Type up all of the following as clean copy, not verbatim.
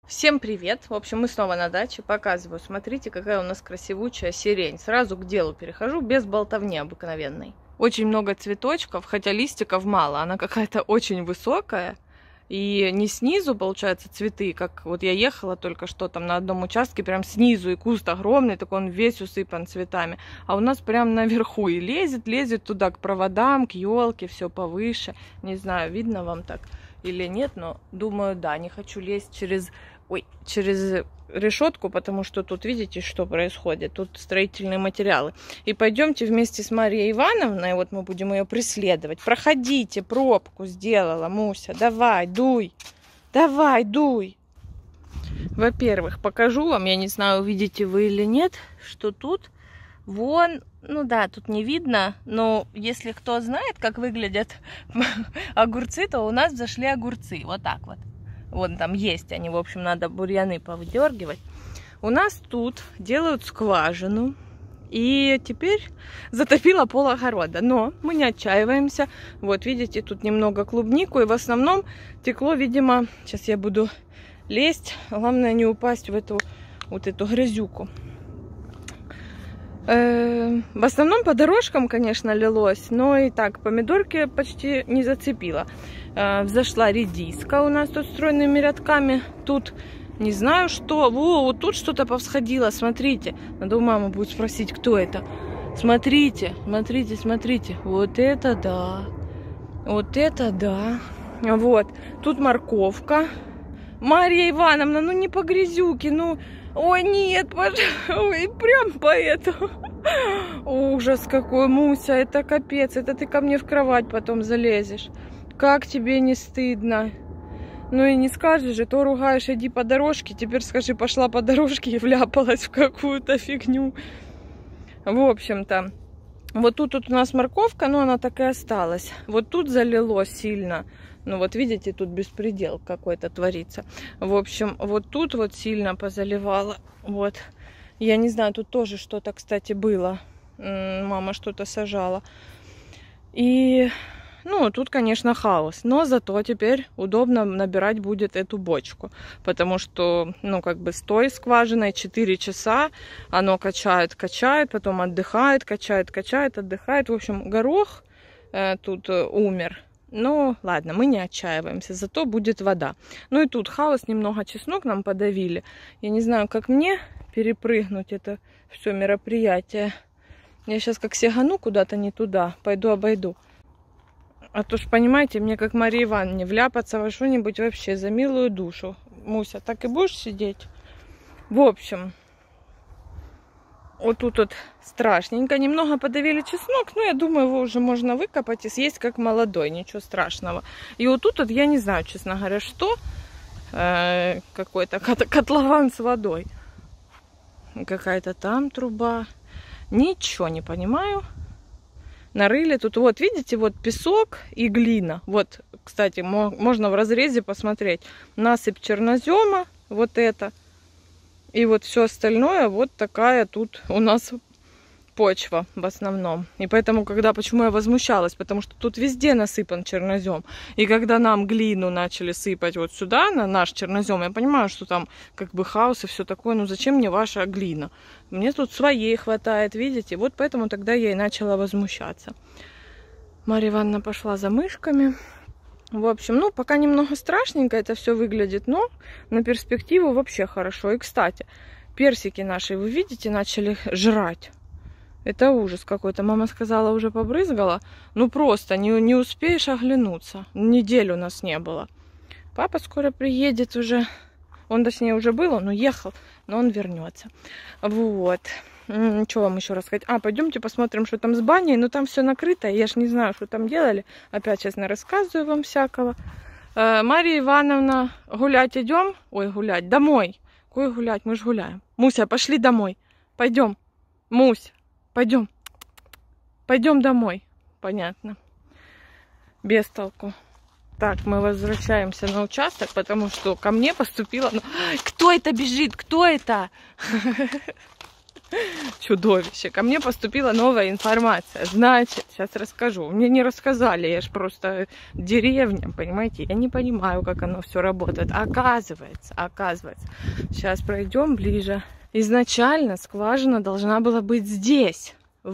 Всем привет! В общем, мы снова на даче. Показываю. Смотрите, какая у нас красивучая сирень. Сразу к делу перехожу, без болтовни обыкновенной. Очень много цветочков, хотя листиков мало. Она какая-то очень высокая. И не снизу, получается, цветы, как вот я ехала только что там на одном участке, прям снизу, и куст огромный, такой он весь усыпан цветами. А у нас прям наверху и лезет туда к проводам, к елке, все повыше. Не знаю, видно вам так или нет, но думаю, да, не хочу лезть через решетку, потому что тут, видите, что происходит. Тут строительные материалы. И пойдемте вместе с Марией Ивановной, вот мы будем ее преследовать. Проходите, пробку сделала, Муся. Давай, дуй. Давай, дуй. Во-первых, покажу вам, я не знаю, увидите вы или нет, что тут вон, ну да, тут не видно, но если кто знает, как выглядят огурцы, то у нас взошли огурцы. Вот так вот. Вон там есть они, в общем, надо бурьяны повыдергивать. У нас тут делают скважину, и теперь затопило пол огорода. Но мы не отчаиваемся. Вот, видите, тут немного клубнику, и в основном текло, видимо, сейчас я буду лезть. Главное не упасть в эту вот эту грязюку. В основном по дорожкам, конечно, лилось, но и так помидорки почти не зацепило. Взошла редиска у нас тут стройными рядками. Тут не знаю что. Во, вот тут что-то повсходило, смотрите. Надо у мамы будет спросить, кто это. Смотрите, смотрите, смотрите. Вот это да. Вот это да. Вот. Тут морковка. Марья Ивановна, ну не по грязюке, ну... Ой, нет, ой, прям по этому. Ужас какой, Муся, это капец. Это ты ко мне в кровать потом залезешь. Как тебе не стыдно? Ну и не скажешь же, то ругаешь, иди по дорожке. Теперь скажи, пошла по дорожке и вляпалась в какую-то фигню. В общем-то, вот тут у нас морковка, но она так и осталась. Вот тут залило сильно. Ну вот видите, тут беспредел какой-то творится. В общем, вот тут вот сильно позаливало. Вот. Я не знаю, тут тоже что-то, кстати, было. Мама что-то сажала. И, ну, тут, конечно, хаос. Но зато теперь удобно набирать будет эту бочку. Потому что, ну, как бы с той скважиной 4 часа оно качает, потом отдыхает, качает, отдыхает. В общем, горох тут умер. Ну, ладно, мы не отчаиваемся, зато будет вода. Ну и тут хаос, немного чеснок нам подавили. Я не знаю, как мне перепрыгнуть это все мероприятие. Я сейчас как сигану куда-то не туда, пойду обойду. А то ж, понимаете, мне как Марии Ивановне вляпаться во что-нибудь вообще за милую душу. Муся, так и будешь сидеть? В общем... Вот тут вот страшненько. Немного подавили чеснок, но я думаю, его уже можно выкопать и съесть как молодой, ничего страшного. И вот тут вот я не знаю, честно говоря, что. Какой-то котлован с водой. Какая-то там труба. Ничего не понимаю. Нарыли тут, вот видите, вот песок и глина. Вот, кстати, можно в разрезе посмотреть. Насыпь чернозема, вот это. И вот все остальное, вот такая тут у нас почва в основном. И поэтому, почему я возмущалась, потому что тут везде насыпан чернозем. И когда нам глину начали сыпать вот сюда, на наш чернозем, я понимаю, что там как бы хаос и все такое, ну зачем мне ваша глина? Мне тут своей хватает, видите? Вот поэтому тогда я и начала возмущаться. Марья Ивановна пошла за мышками. В общем, ну, пока немного страшненько это все выглядит, но на перспективу вообще хорошо. И, кстати, персики наши, вы видите, начали жрать. Это ужас какой-то. Мама сказала, уже побрызгала. Ну, просто не успеешь оглянуться. Неделю у нас не было. Папа скоро приедет уже. Он, точнее, уже был, он уехал, но он вернется. Вот. Что вам еще рассказать? Пойдемте посмотрим, что там с баней. Но там все накрыто, я ж не знаю, что там делали. Опять сейчас рассказываю вам всякого. Марья Ивановна, гулять идем? Ой, гулять, домой. Какой гулять? Мы же гуляем. Муся, пошли домой. Пойдем. Мусь, пойдем. Пойдем домой. Понятно. Без толку. Так, мы возвращаемся на участок, потому что ко мне поступило... Кто это бежит? Кто это? Чудовище. Ко мне поступила новая информация. Значит, сейчас расскажу. Мне не рассказали, я ж просто деревня, понимаете? Я не понимаю, как оно все работает. Оказывается. Сейчас пройдем ближе. Изначально скважина должна была быть здесь.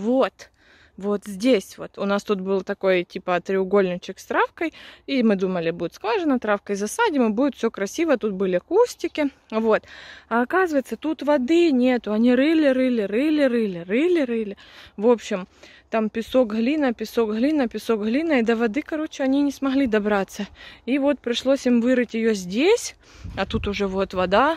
Вот здесь вот. У нас тут был такой типа треугольничек с травкой. И мы думали, будет скважина, травкой засадим, и будет все красиво. Тут были кустики. Вот. А оказывается, тут воды нету. Они рыли. В общем, там песок, глина. И до воды, короче, они не смогли добраться. И вот пришлось им вырыть ее здесь. А тут уже вот вода.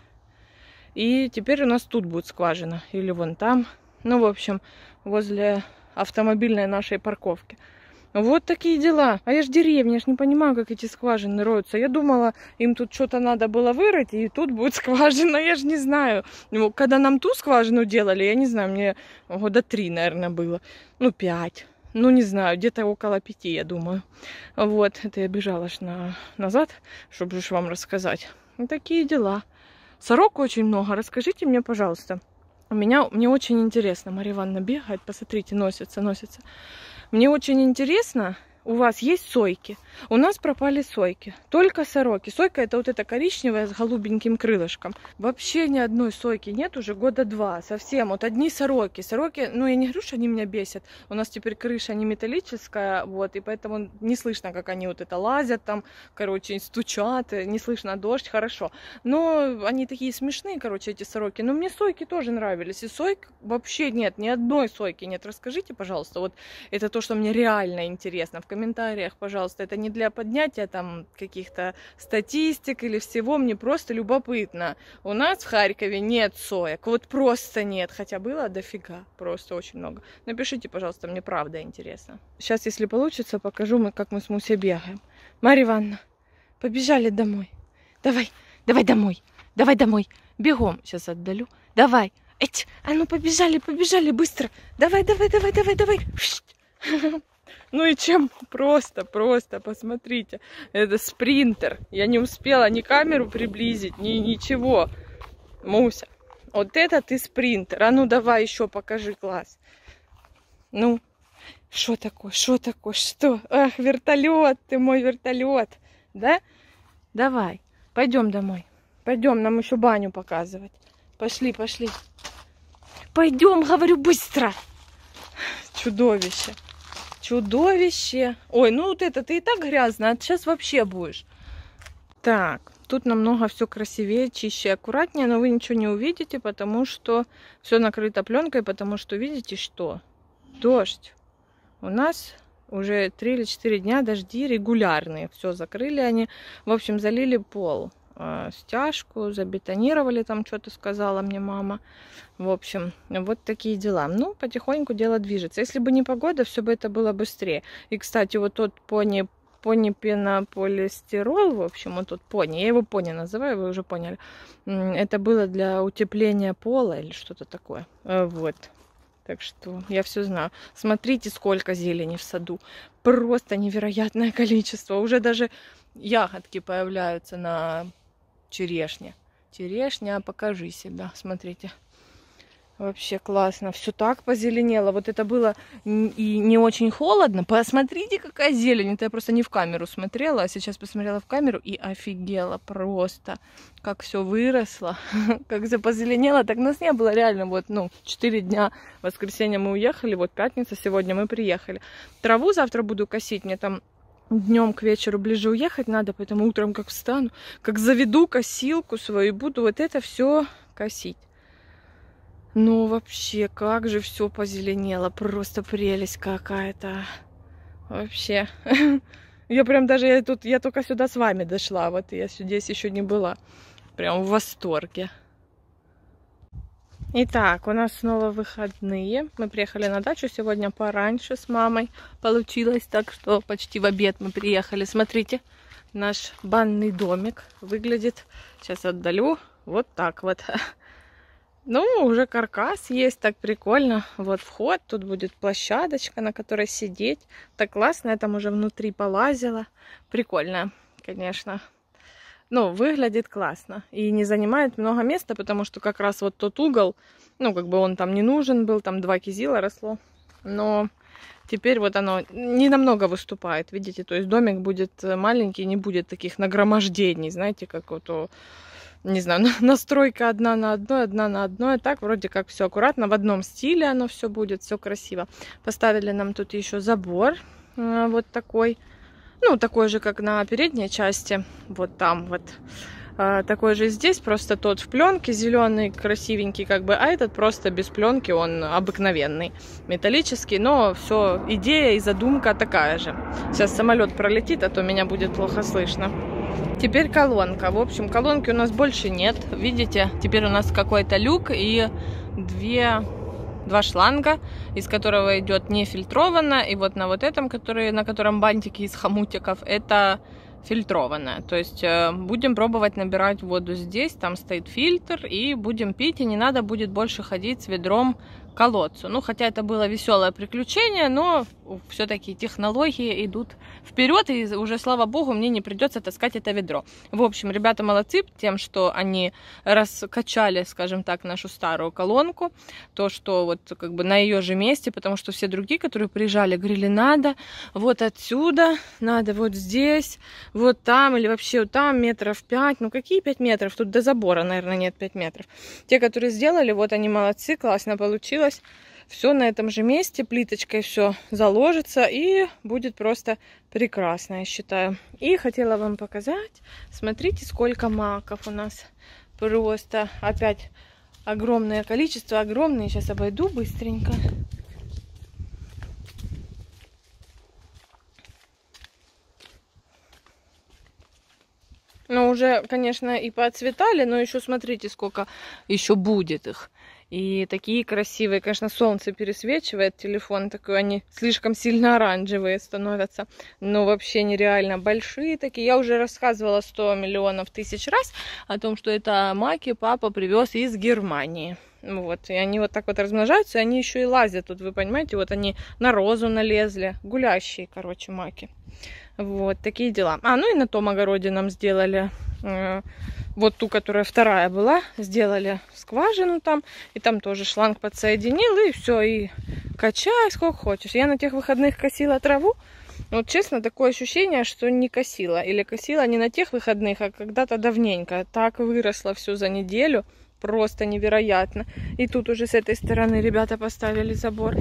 И теперь у нас тут будет скважина. Или вон там. Ну, в общем, возле автомобильной нашей парковки. Вот такие дела. А я ж деревня, я ж не понимаю, как эти скважины роются. Я думала, им тут что-то надо было вырыть, и тут будет скважина. Я же не знаю. Ну, когда нам ту скважину делали, я не знаю, мне года 3, наверное, было. Ну, 5. Ну, не знаю, где-то около 5, я думаю. Вот, это я бежала аж назад, чтобы же вам рассказать. Вот такие дела. Сорок очень много. Расскажите мне, пожалуйста. Мне очень интересно. Марья Ивановна бегает, посмотрите, носится. Мне очень интересно, у вас есть сойки? У нас пропали сойки. Только сороки. Сойка это вот эта коричневая с голубеньким крылышком. Вообще ни одной сойки нет уже года 2. Совсем. Вот одни сороки. Сороки, ну я не говорю, что они меня бесят. У нас теперь крыша не металлическая, вот, и поэтому не слышно, как они вот это лазят там, короче, стучат, не слышно дождь, хорошо. Но они такие смешные, короче, эти сороки. Но мне сойки тоже нравились. И сойк вообще нет, ни одной сойки нет. Расскажите, пожалуйста, вот это то, что мне реально интересно. В комментариях, пожалуйста, это не для поднятия там каких-то статистик или всего, мне просто любопытно. У нас в Харькове нет соек, вот просто нет, хотя было дофига, просто очень много. Напишите, пожалуйста, мне правда интересно. Сейчас, если получится, покажу, как мы с Мусей бегаем. Марья Ивановна, побежали домой. Давай домой, бегом, сейчас отдалю, давай. А ну побежали, быстро, давай. Ну и чем? Просто, посмотрите. Это спринтер. Я не успела ни камеру приблизить, ни ничего. Муся, вот это ты спринтер. А ну давай еще покажи класс. Ну, что такое? Что? Ах, вертолет, ты мой вертолет. Да? Давай, пойдем домой. Пойдем, нам еще баню показывать. Пошли. Пойдем, говорю, быстро. Чудовище. Ой, ну вот это ты и так грязно, а сейчас вообще будешь. Так, тут намного все красивее, чище, аккуратнее, но вы ничего не увидите, потому что все накрыто пленкой, потому что видите что? Дождь. У нас уже 3 или 4 дня дожди регулярные. Все закрыли они. В общем, залили пол. Стяжку, забетонировали, там что-то сказала мне мама. В общем, вот такие дела. Ну, потихоньку дело движется. Если бы не погода, все бы это было быстрее. И, кстати, вот тот пони-пенополистирол, в общем, вот тот пони, я его пони называю, вы уже поняли. Это было для утепления пола или что-то такое. Вот. Так что я все знаю. Смотрите, сколько зелени в саду. Просто невероятное количество. Уже даже ягодки появляются на черешне. Черешня, покажи себя. Смотрите. Вообще классно. Все так позеленело. Вот это было и не очень холодно. Посмотрите, какая зелень. Это я просто не в камеру смотрела, а сейчас посмотрела в камеру и офигела просто. Как все выросло. Как все позеленело. Так нас не было реально. Вот, 4 дня. В воскресенье мы уехали. Вот пятница, сегодня мы приехали. Траву завтра буду косить. Мне там днем к вечеру ближе уехать надо. Поэтому утром как встану, как заведу косилку свою и буду вот это все косить. Ну, вообще, как же все позеленело. Просто прелесть какая-то. Вообще. Я прям даже, я только сюда с вами дошла. Вот я здесь еще не была. Прям в восторге. Итак, у нас снова выходные. Мы приехали на дачу сегодня пораньше с мамой. Получилось так, что почти в обед мы приехали. Смотрите, наш банный домик выглядит. Сейчас отдалю. Вот так вот. Ну, уже каркас есть, так прикольно. Вот вход, тут будет площадочка, на которой сидеть. Так классно, я там уже внутри полазила. Прикольно, конечно. ну, выглядит классно. И не занимает много места, потому что как раз вот тот угол, ну, как бы он там не нужен был, там 2 кизила росло. Но теперь вот оно не намного выступает, видите, то есть домик будет маленький, не будет таких нагромождений, знаете, как вот, не знаю, настройка одна на одной, так вроде как все аккуратно, в одном стиле оно все будет, все красиво. Поставили нам тут еще забор, вот такой, ну, такой же, как на передней части, вот там вот. Такой же здесь, просто тот в пленке зеленый, красивенький, как бы, а этот просто без пленки, он обыкновенный, металлический, но все, идея и задумка такая же. Сейчас самолет пролетит, а то меня будет плохо слышно. Теперь колонка. В общем, колонки у нас больше нет. Видите, теперь у нас какой-то люк и два шланга, из которого идет нефильтрованно, и вот на вот этом, на котором бантики из хомутиков, это фильтрованная. То есть будем пробовать набирать воду здесь, там стоит фильтр, и будем пить, и не надо будет больше ходить с ведром к колодцу. Ну, хотя это было веселое приключение, но все-таки технологии идут вперед, и уже, слава богу, мне не придется таскать это ведро. В общем, ребята молодцы тем, что они раскачали, скажем так, нашу старую колонку, то, что вот как бы на ее же месте, потому что все другие, которые приезжали, говорили, надо вот отсюда, надо вот здесь, вот там, или вообще вот там метров 5, ну какие 5 метров, тут до забора, наверное, нет 5 метров. Те, которые сделали, вот они молодцы, классно получилось. Все на этом же месте, плиточкой все заложится и будет просто прекрасно, я считаю. И хотела вам показать, смотрите, сколько маков у нас. Просто опять огромное количество, огромные. Сейчас обойду быстренько. Ну, уже, конечно, и поотцветали, но еще смотрите, сколько еще будет их. И такие красивые, конечно, солнце пересвечивает телефон, такой они слишком сильно оранжевые становятся, но вообще нереально большие такие. Я уже рассказывала 100 миллионов тысяч раз о том, что это маки папа привез из Германии. Вот, и они вот так вот размножаются, и они еще и лазят тут, вы понимаете, вот они на розу налезли, гулящие, короче, маки. Вот, такие дела. Ну и на том огороде нам сделали, вот ту, которая вторая была, сделали скважину там, и там тоже шланг подсоединил, и все, и качай сколько хочешь. Я на тех выходных косила траву, вот честно, такое ощущение, что не косила, или косила не на тех выходных, а когда-то давненько. Так выросло все за неделю, просто невероятно. И тут уже с этой стороны ребята поставили забор.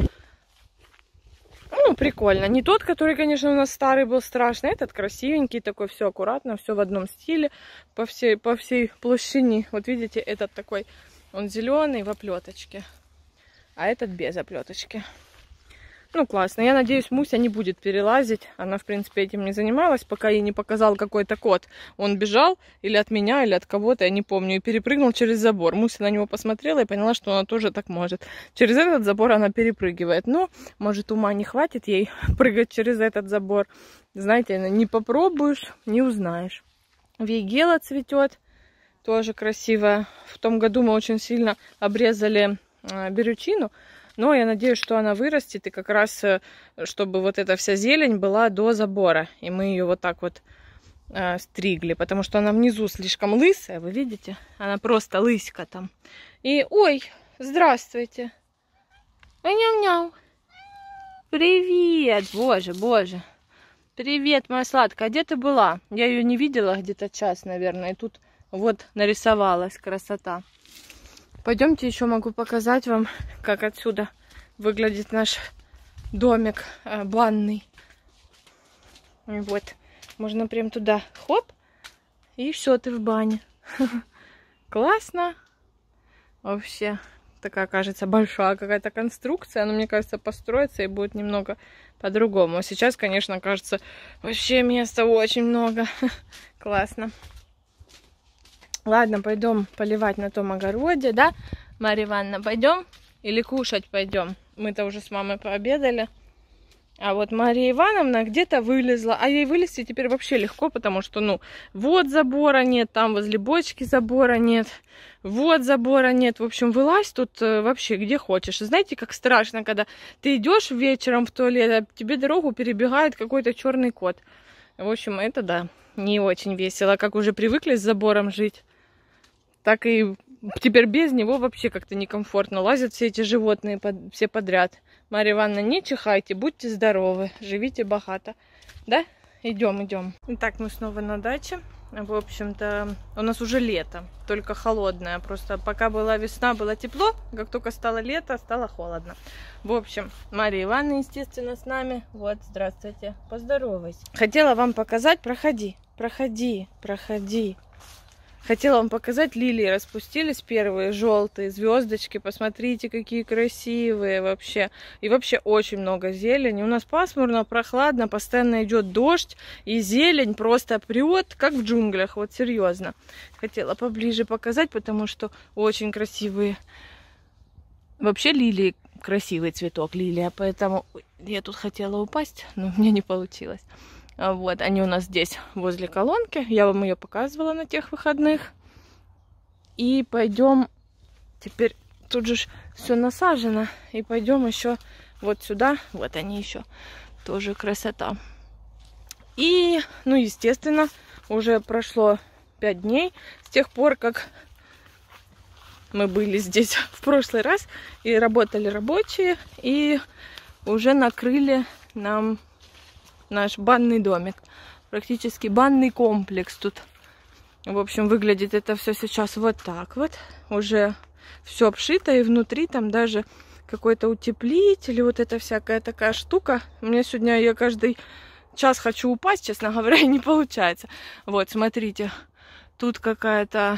Ну, прикольно. Не тот, который, конечно, у нас старый был страшный. Этот красивенький, такой, все аккуратно, все в одном стиле, по всей площади. Вот видите, этот такой, он зеленый в оплеточке, а этот без оплеточки. Ну, классно. Я надеюсь, Муся не будет перелазить. Она, в принципе, этим не занималась, пока ей не показал какой-то кот. Он бежал или от меня, или от кого-то, я не помню, и перепрыгнул через забор. Муся на него посмотрела и поняла, что она тоже так может. Через этот забор она перепрыгивает. Но, может, ума не хватит ей прыгать через этот забор. Знаете, не попробуешь, не узнаешь. Вейгела цветет, тоже красивая. В том году мы очень сильно обрезали берючину. Но я надеюсь, что она вырастет, и как раз, чтобы вот эта вся зелень была до забора. И мы ее вот так вот стригли, потому что она внизу слишком лысая, вы видите? Она просто лыська там. И, ой, здравствуйте. Няу-няу. Привет, боже, боже. Привет, моя сладкая, а где ты была? Я ее не видела где-то час, наверное, и тут вот нарисовалась красота. Пойдемте, еще могу показать вам, как отсюда выглядит наш домик банный. И вот, можно прям туда, хоп, и все, ты в бане. Классно. Вообще, такая, кажется, большая какая-то конструкция, но мне кажется, построится и будет немного по-другому. Сейчас, конечно, кажется, вообще места очень много. Классно. Ладно, пойдем поливать на том огороде, да, Марья Ивановна, пойдем? Или кушать пойдем? Мы-то уже с мамой пообедали. А вот Марья Ивановна где-то вылезла. А ей вылезти теперь вообще легко, потому что, ну, вот забора нет, там возле бочки забора нет, вот забора нет. В общем, вылазь тут вообще где хочешь. Знаете, как страшно, когда ты идешь вечером в туалет, а тебе дорогу перебегает какой-то черный кот. В общем, это да, не очень весело. Как уже привыкли с забором жить, так и теперь без него вообще как-то некомфортно. Лазят все эти животные, все подряд. Марья Ивановна, не чихайте, будьте здоровы, живите богато. Да? Идем. Итак, мы снова на даче. В общем-то, у нас уже лето, только холодное. Просто пока была весна, было тепло. Как только стало лето, стало холодно. В общем, Марья Ивановна, естественно, с нами. Вот, здравствуйте, поздоровайся. Хотела вам показать, проходи. Хотела вам показать, лилии распустились первые, желтые, звездочки. Посмотрите, какие красивые вообще. И вообще очень много зелени. У нас пасмурно, прохладно, постоянно идет дождь. И зелень просто прет, как в джунглях. Вот серьезно. Хотела поближе показать, потому что очень красивые. Вообще лилии, красивый цветок лилия. Поэтому я тут хотела упасть, но у меня не получилось. Вот, они у нас здесь, возле колонки. Я вам ее показывала на тех выходных. И пойдем, теперь тут же все насажено. И пойдем еще вот сюда. Вот они еще, тоже красота. И, ну, естественно, уже прошло 5 дней с тех пор, как мы были здесь в прошлый раз. И работали рабочие, и уже накрыли нам наш банный домик. Практически банный комплекс тут. В общем, выглядит это все сейчас вот так вот. Уже все обшито, и внутри там даже какой-то утеплитель, вот эта всякая такая штука. У меня сегодня, я каждый час хочу упасть, честно говоря, и не получается. Вот, смотрите, тут какая-то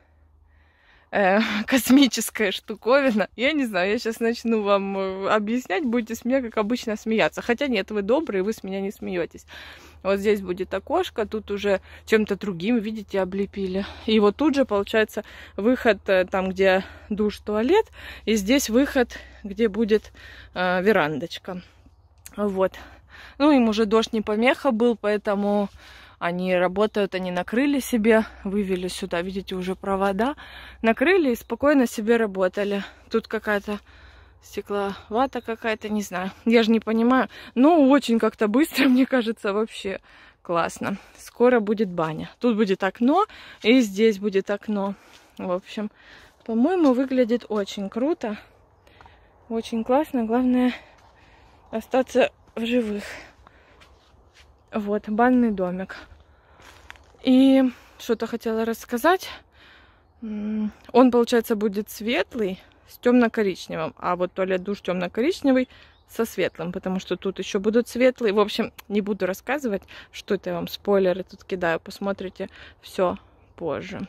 космическая штуковина. Я не знаю, я сейчас начну вам объяснять, будете с меня, как обычно, смеяться. Хотя нет, вы добрые, вы с меня не смеетесь. Вот здесь будет окошко, тут уже чем-то другим, видите, облепили. И вот тут же, получается, выход там, где душ, туалет. И здесь выход, где будет верандочка. Вот. Ну, им уже дождь не помеха был, поэтому они работают, они накрыли себе, вывели сюда, видите, уже провода, накрыли и спокойно себе работали. Тут какая-то стекловата какая-то, не знаю, я же не понимаю, но очень как-то быстро, мне кажется, вообще классно. Скоро будет баня. Тут будет окно, и здесь будет окно. В общем, по-моему, выглядит очень круто, очень классно, главное остаться в живых. Вот, банный домик. И что-то хотела рассказать. Он, получается, будет светлый с темно-коричневым. А вот туалет-душ темно-коричневый со светлым. Потому что тут еще будут светлые. В общем, не буду рассказывать, что это я вам спойлеры тут кидаю. Посмотрите все позже.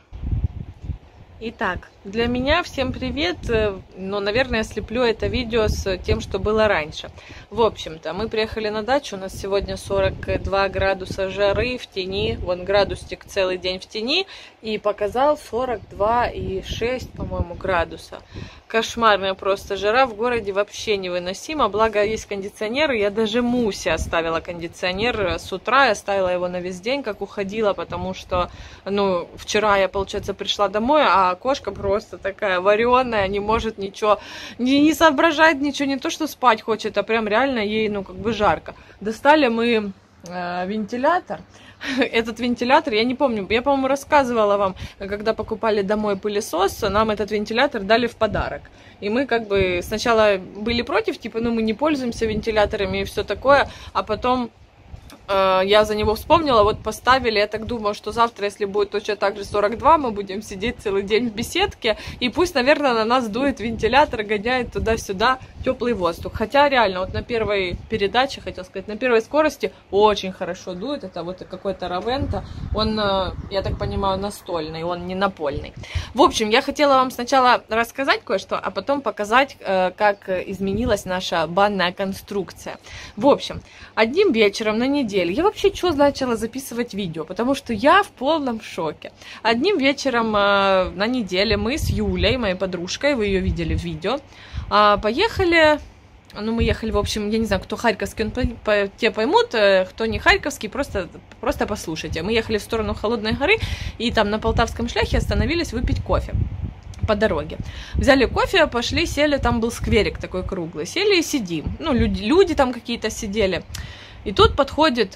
Итак, для меня всем привет, но, наверное, я слеплю это видео с тем, что было раньше. В общем-то, мы приехали на дачу, у нас сегодня 42 градуса жары в тени, вон градусник целый день в тени, и показал 42,6, по-моему, градуса. Кошмарная просто жара, в городе вообще невыносимо, благо есть кондиционер, я даже Мусе оставила кондиционер с утра, я оставила его на весь день, как уходила, потому что, ну, вчера я, получается, пришла домой, а кошка просто такая вареная, не может ничего, не соображает ничего, не то, что спать хочет, а прям реально ей, ну, как бы жарко. Достали мы вентилятор. Этот вентилятор, я не помню, я, по-моему, рассказывала вам, когда покупали домой пылесос, нам этот вентилятор дали в подарок. И мы как бы сначала были против, типа, ну, мы не пользуемся вентиляторами и все такое, а потом я за него вспомнила, вот поставили, я так думаю, что завтра, если будет точно так же 42, мы будем сидеть целый день в беседке, и пусть, наверное, на нас дует вентилятор, гоняет туда-сюда теплый воздух. Хотя реально, вот на первой передаче, хотел сказать, на первой скорости очень хорошо дует, это вот какой-то Равента, он, я так понимаю, настольный, он не напольный. В общем, я хотела вам сначала рассказать кое-что, а потом показать, как изменилась наша банная конструкция. В общем, одним вечером на неделе я вообще что начала записывать видео, потому что я в полном шоке. Одним вечером на неделе мы с Юлей, моей подружкой, вы ее видели в видео, поехали, ну мы ехали, в общем, я не знаю, кто харьковский, те поймут, кто не харьковский, просто послушайте. Мы ехали в сторону Холодной горы, и там на Полтавском шляхе остановились выпить кофе по дороге. Взяли кофе, пошли, сели, там был скверик такой круглый, сели и сидим. Ну, люди там какие-то сидели. И тут подходит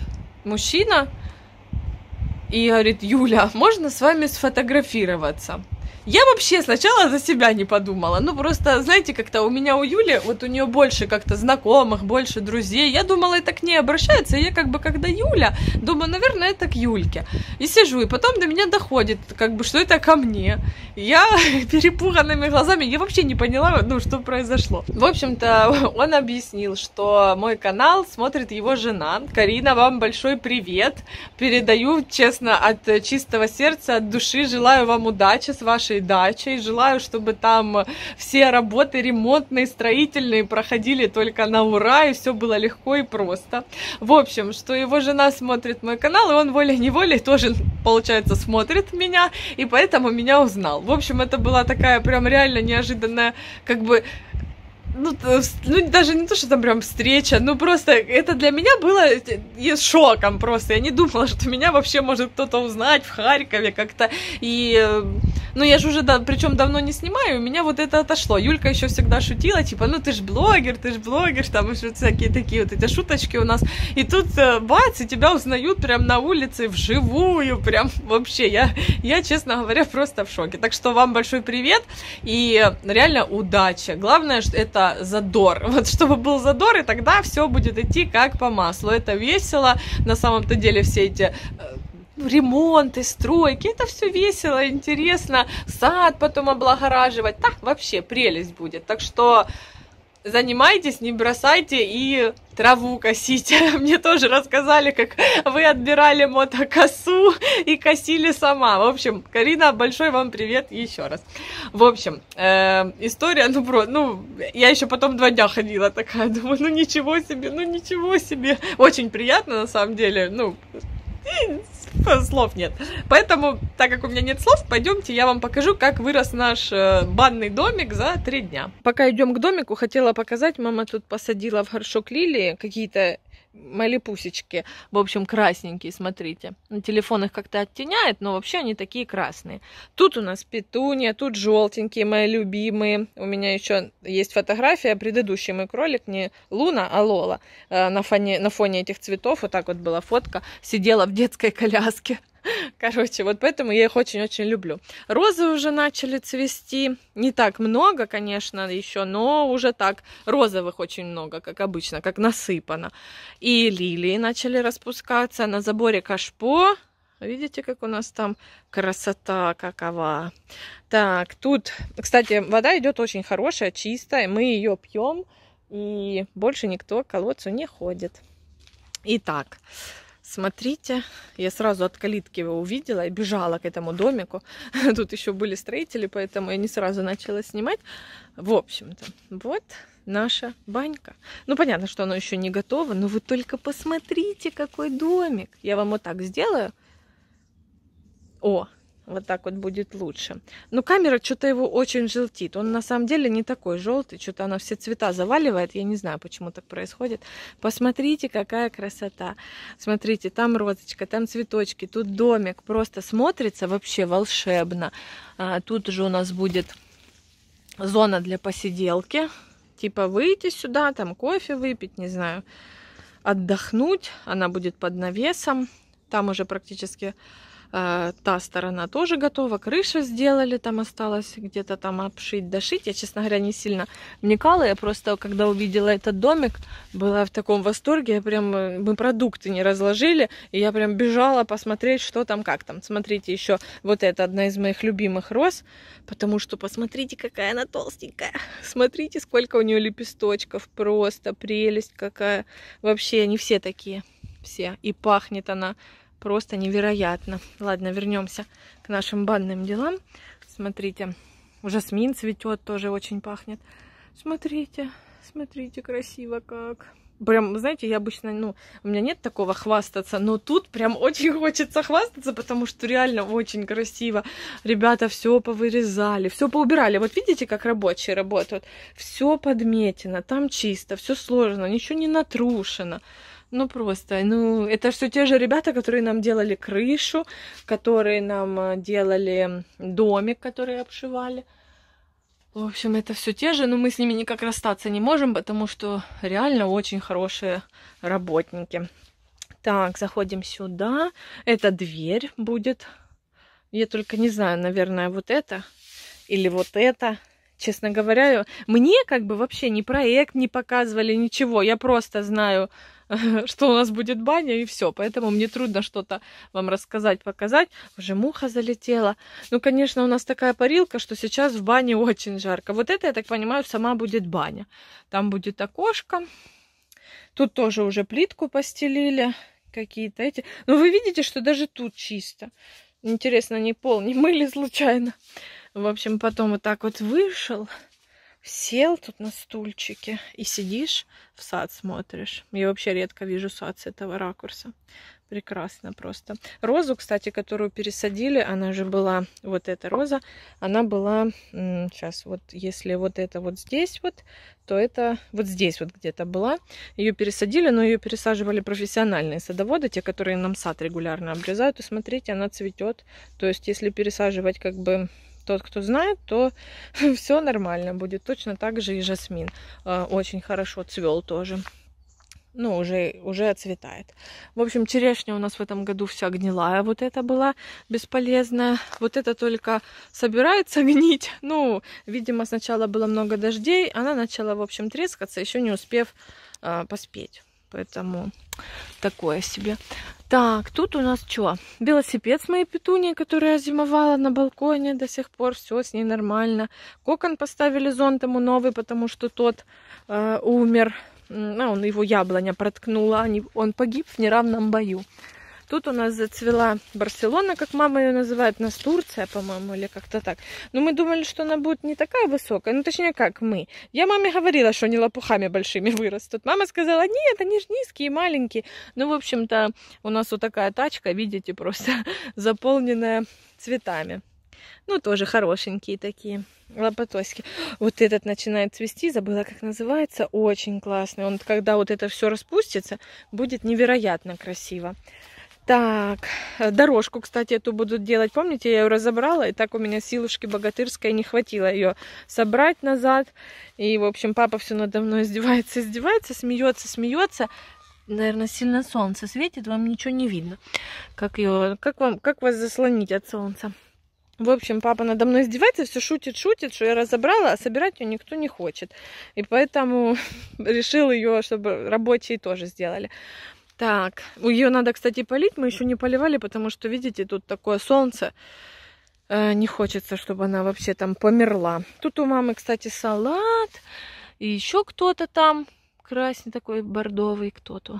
мужчина и говорит: Юля, можно с вами сфотографироваться? Я вообще сначала за себя не подумала. Ну, просто, знаете, как-то у меня, у Юли, вот у нее больше как-то знакомых, больше друзей. Я думала, это к ней обращается. И я как бы, когда Юля, думаю, наверное, это к Юльке. И сижу, и потом до меня доходит, как бы, что это ко мне. Я перепуганными глазами, я вообще не поняла, ну, что произошло. В общем-то, он объяснил, что мой канал смотрит его жена. Карина, вам большой привет. Передаю, честно, от чистого сердца, от души, желаю вам удачи с вашей дачей. Желаю, чтобы там все работы ремонтные, строительные проходили только на ура, и все было легко и просто. В общем, что его жена смотрит мой канал, и он волей-неволей тоже, получается, смотрит меня, и поэтому меня узнал. В общем, это была такая прям реально неожиданная, как бы, ну, даже не то, что там прям встреча, ну, просто это для меня было шоком просто. Я не думала, что меня вообще может кто-то узнать в Харькове как-то. И, ну, я же уже, причем давно не снимаю, у меня вот это отошло. Юлька еще всегда шутила, типа, ну, ты ж блогер, там еще всякие такие вот эти шуточки у нас. И тут, бац, и тебя узнают прям на улице вживую, прям вообще. Я, честно говоря, просто в шоке. Так что вам большой привет и реально удачи. Главное, что это задор. Вот чтобы был задор, и тогда все будет идти как по маслу. Это весело. На самом-то деле все эти ремонты, стройки, это все весело, интересно. Сад потом облагораживать. Так, вообще прелесть будет. Так что занимайтесь, не бросайте и траву косите. Мне тоже рассказали, как вы отбирали мотокосу и косили сама. В общем, Карина, большой вам привет еще раз. В общем, история, я еще потом 2 дня ходила такая, думаю, ну ничего себе. Очень приятно, на самом деле, слов нет. Поэтому, так как у меня нет слов, пойдемте, я вам покажу, как вырос наш банный домик за 3 дня. Пока идем к домику, хотела показать, мама тут посадила в горшок лилии какие-то малипусечки, в общем, красненькие, смотрите. На телефон их как-то оттеняет, но вообще они такие красные. Тут у нас петуния, тут желтенькие, мои любимые. У меня еще есть фотография, предыдущий мой кролик, не Луна, а Лола. На фоне этих цветов вот так вот была фотка, сидела в детской коляске. Короче, вот поэтому я их очень-очень люблю. Розы уже начали цвести. Не так много, конечно, еще, но уже так. Розовых очень много, как обычно, как насыпано. И лилии начали распускаться. На заборе кашпо. Видите, как у нас там красота какова. Так, тут, кстати, вода идет очень хорошая, чистая. Мы ее пьем, и больше никто к колодцу не ходит. Итак, смотрите, я сразу от калитки его увидела и бежала к этому домику. Тут еще были строители, поэтому я не сразу начала снимать. В общем-то, вот наша банька. Ну, понятно, что оно еще не готово, но вы только посмотрите, какой домик. Я вам вот так сделаю. О, вот так вот будет лучше. Но камера что-то его очень желтит. Он на самом деле не такой желтый. Что-то она все цвета заваливает. Я не знаю, почему так происходит. Посмотрите, какая красота. Смотрите, там розочка, там цветочки, тут домик. Просто смотрится вообще волшебно. Тут же у нас будет зона для посиделки. Типа выйти сюда, там кофе выпить, не знаю, отдохнуть. Она будет под навесом. Там уже практически... Та сторона тоже готова, крышу сделали, там осталось где-то там обшить, дошить. Я, честно говоря, не сильно вникала, я просто, когда увидела этот домик, была в таком восторге, мы продукты не разложили, и я прям бежала посмотреть, что там, как там. Смотрите, еще вот это одна из моих любимых роз, потому что посмотрите, какая она толстенькая. Смотрите, сколько у нее лепесточков, просто прелесть какая. Вообще, они все такие, все, и пахнет она просто невероятно. Ладно, вернемся к нашим банным делам. Смотрите, жасмин цветет, тоже очень пахнет. Смотрите, смотрите, красиво как. Прям, знаете, я обычно, у меня нет такого хвастаться, но тут прям очень хочется хвастаться, потому что реально очень красиво. Ребята все повырезали, все поубирали. Вот видите, как рабочие работают? Все подметено, там чисто, все сложно, ничего не натрушено. Ну, просто, это все те же ребята, которые нам делали крышу, которые нам делали домик, который обшивали. В общем, это все те же, но мы с ними никак расстаться не можем, потому что реально очень хорошие работники. Так, заходим сюда. Это дверь будет. Я только не знаю, наверное, вот это или вот это. Честно говоря, мне как бы вообще ни проект не показывали, ничего. Я просто знаю, что у нас будет баня, и все. Поэтому мне трудно что-то вам рассказать, показать. Уже муха залетела. Ну, конечно, у нас такая парилка, что сейчас в бане очень жарко. Вот это, я так понимаю, сама будет баня. Там будет окошко. Тут тоже уже плитку постелили. Какие-то эти. Но вы видите, что даже тут чисто. Интересно, не пол не мыли случайно. В общем, потом вот так вот вышел, сел тут на стульчике и сидишь, в сад смотришь. Я вообще редко вижу сад с этого ракурса. Прекрасно просто. Розу, кстати, которую пересадили, она же была, вот эта роза, она была, сейчас вот, если вот это вот здесь вот, то это вот здесь вот где-то была. Ее пересадили, но ее пересаживали профессиональные садоводы, те, которые нам сад регулярно обрезают. И смотрите, она цветет. То есть, если пересаживать как бы тот, кто знает, то все нормально будет. Точно так же и жасмин. Очень хорошо цвел тоже. Ну, уже отцветает. В общем, черешня у нас в этом году вся гнилая. Вот эта была бесполезная. Вот это только собирается гнить. Ну, видимо, сначала было много дождей. Она начала, в общем, трескаться, еще не успев поспеть. Поэтому такое себе. Так, тут у нас что? Велосипед с моей петунией, которая зимовала на балконе до сих пор. Все с ней нормально. Кокон поставили, зонт ему новый, потому что тот умер. Он его яблоня проткнула. Он погиб в неравном бою. Тут у нас зацвела Барселона, как мама ее называет. У нас Турция, по-моему, или как-то так. Но мы думали, что она будет не такая высокая. Ну, точнее, как мы. Я маме говорила, что они лопухами большими вырастут. Мама сказала, нет, они же низкие, маленькие. Ну, в общем-то, у нас вот такая тачка, видите, просто заполненная цветами. Ну, тоже хорошенькие такие лопатоськи. Вот этот начинает цвести, забыла, как называется. Очень классный. Он, когда вот это все распустится, будет невероятно красиво. Так, дорожку, кстати, эту будут делать. Помните, я ее разобрала, и так у меня силушки богатырской не хватило ее собрать назад. И, в общем, папа все надо мной издевается, смеется. Наверное, сильно солнце светит, вам ничего не видно. Как вас заслонить от солнца? В общем, папа надо мной издевается, все шутит, что я разобрала, а собирать ее никто не хочет. И поэтому решил ее, чтобы рабочие тоже сделали. Так, ее надо, кстати, полить. Мы еще не поливали, потому что, видите, тут такое солнце. Не хочется, чтобы она вообще там померла. Тут у мамы, кстати, салат. И еще кто-то там. Красный такой, бордовый кто-то.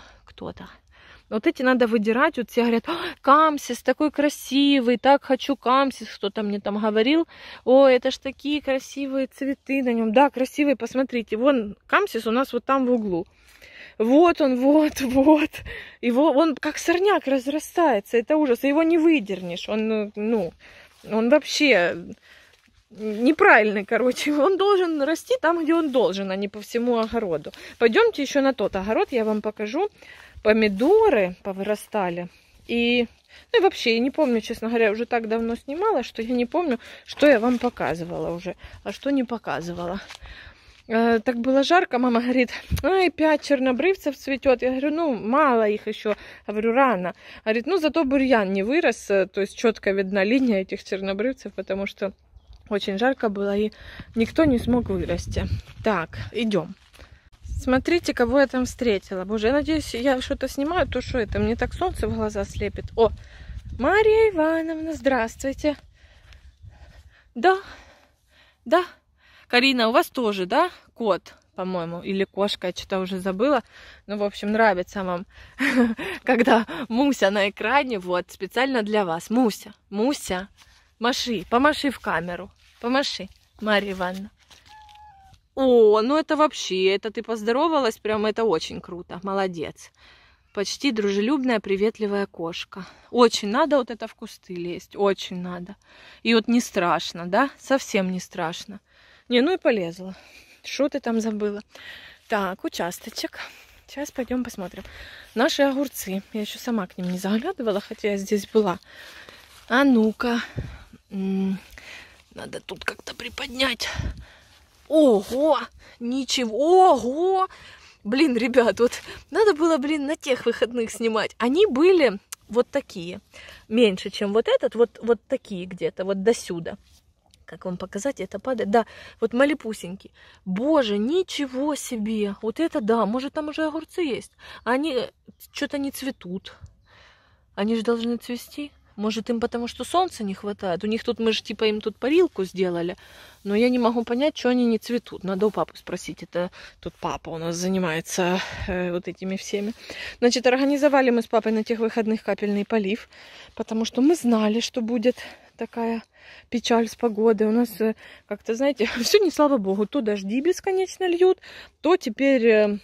Вот эти надо выдирать. Вот все говорят, камсис такой красивый, так хочу камсис. Кто-то мне там говорил. Ой, это ж такие красивые цветы на нем. Да, красивые, посмотрите. Вон камсис у нас вот там в углу. Вот он, вот. Он как сорняк разрастается. Это ужас. Его не выдернешь. Он вообще неправильный, короче. Он должен расти там, где он должен, а не по всему огороду. Пойдемте еще на тот огород, я вам покажу. Помидоры повырастали. И вообще, я не помню, честно говоря, уже так давно снимала, что я не помню, что я вам показывала уже, а что не показывала. Так было жарко, мама говорит, 5 чернобрывцев цветет. Я говорю, мало их еще. Говорю, рано. Говорит, зато бурьян не вырос, то есть четко видна линия этих чернобрывцев, потому что очень жарко было и никто не смог вырасти. Так, идем. Смотрите, кого я там встретила. Боже, я надеюсь, я что-то снимаю, то что это? Мне так солнце в глаза слепит. О, Мария Ивановна, здравствуйте. Да. Карина, у вас тоже, да, кот, по-моему, или кошка, я что-то уже забыла. Ну, в общем, нравится вам, когда Муся на экране, вот, специально для вас. Муся, помаши в камеру, помаши, Мария Ивановна. О, это вообще, это ты поздоровалась, прям это очень круто, молодец. Почти дружелюбная, приветливая кошка. Очень надо вот это в кусты лезть, очень надо. И вот не страшно, да, совсем не страшно. И полезла. Что ты там забыла? Так, участочек. Сейчас пойдем посмотрим. Наши огурцы. Я еще сама к ним не заглядывала, хотя я здесь была. А ну-ка. Надо тут как-то приподнять. Ого! Ничего! Ого! Блин, ребят, вот надо было, блин, на тех выходных снимать. Они были вот такие, меньше, чем вот этот, вот такие где-то, вот до сюда. Как вам показать, это падает? Да, вот малепусенький. Боже, ничего себе. Вот это да, может там уже огурцы есть. Они что-то не цветут. Они же должны цвести. Может им потому, что солнца не хватает. У них тут, мы же типа им тут парилку сделали. Но я не могу понять, что они не цветут. Надо у папы спросить. Это тут папа у нас занимается вот этими всеми. Значит, организовали мы с папой на тех выходных капельный полив. Потому что мы знали, что будет такая печаль с погодой. У нас как-то, знаете, все не слава богу. То дожди бесконечно льют, то теперь...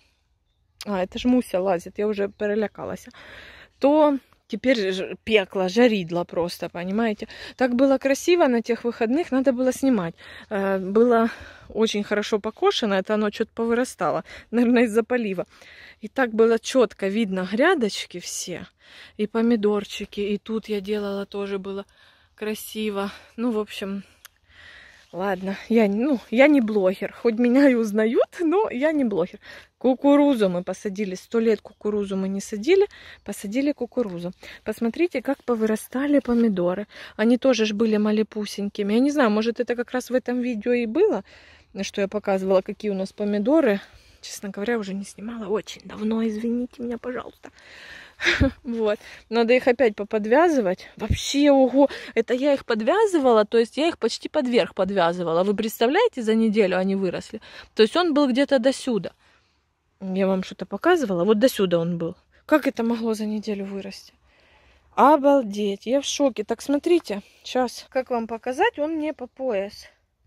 это ж Муся лазит, я уже перелякалась. То теперь пекло, жаридло просто, понимаете. Так было красиво на тех выходных, надо было снимать. Было очень хорошо покошено, это оно что-то повырастало, наверное, из-за полива. И так было четко видно грядочки все, и помидорчики, и тут я делала тоже было красиво. Ну, в общем, ладно, я не блогер. Хоть меня и узнают, но я не блогер. Кукурузу мы посадили. 100 лет кукурузу мы не садили. Посадили кукурузу. Посмотрите, как повырастали помидоры. Они тоже ж были малепусенькими. Я не знаю, может, это как раз в этом видео и было, что я показывала, какие у нас помидоры. Честно говоря, уже не снимала очень давно. Извините меня, пожалуйста. Вот. Надо их опять поподвязывать. Вообще, ого, это я их подвязывала, то есть я их почти под верх подвязывала. Вы представляете, за неделю они выросли? То есть он был где-то до сюда. Я вам что-то показывала? Вот до сюда он был. Как это могло за неделю вырасти? Обалдеть, я в шоке. Так, смотрите, сейчас, как вам показать, он мне по пояс.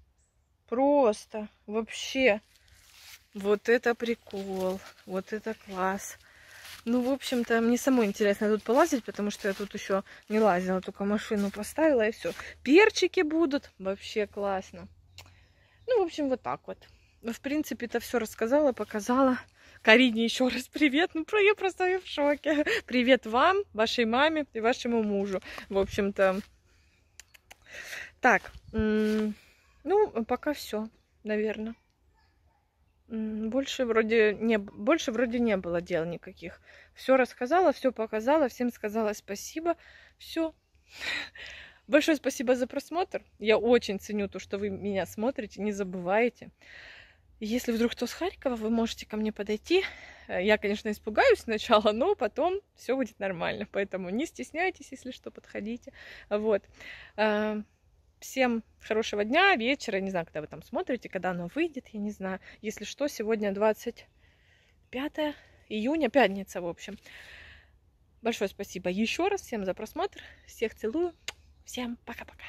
Просто, вообще. Вот это прикол, вот это класс. Ну, в общем-то, мне самой интересно тут полазить, потому что я тут еще не лазила, только машину поставила и все. Перчики будут, вообще классно. Ну, в общем, вот так вот. В принципе-то все рассказала, показала. Карине еще раз привет. Ну, я просто в шоке. Привет вам, вашей маме и вашему мужу. В общем-то, так, ну, пока все, наверное. Больше вроде не было дел никаких. Все рассказала, все показала, всем сказала спасибо. Все. Большое спасибо за просмотр. Я очень ценю то, что вы меня смотрите, не забывайте. Если вдруг кто с Харькова, вы можете ко мне подойти. Я, конечно, испугаюсь сначала, но потом все будет нормально. Поэтому не стесняйтесь, если что, подходите. Вот. Всем хорошего дня, вечера, не знаю, когда вы там смотрите, когда оно выйдет, я не знаю. Если что, сегодня 25 июня, пятница, в общем. Большое спасибо еще раз всем за просмотр. Всех целую. Всем пока-пока.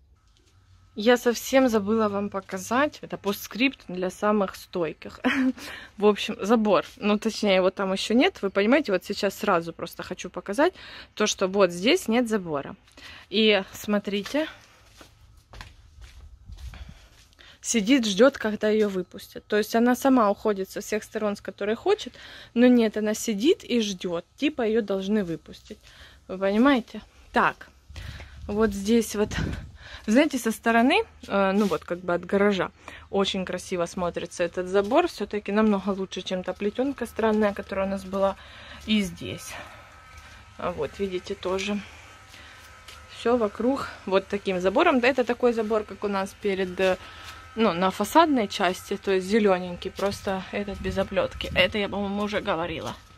Я совсем забыла вам показать. Это постскрипт для самых стойких. В общем, забор. Ну, точнее, его там еще нет. Вы понимаете, вот сейчас сразу просто хочу показать то, что вот здесь нет забора. И смотрите. Сидит, ждет, когда ее выпустят. То есть она сама уходит со всех сторон, с которой хочет, но нет, она сидит и ждет. Типа ее должны выпустить. Вы понимаете? Так, вот здесь вот, знаете, со стороны, ну вот как бы от гаража, очень красиво смотрится этот забор. Все-таки намного лучше, чем та плетенка странная, которая у нас была. И здесь. Вот, видите, тоже. Все вокруг вот таким забором. Да, это такой забор, как у нас перед... Ну, на фасадной части, то есть зелененький, просто этот без оплетки. Это я, по-моему, уже говорила.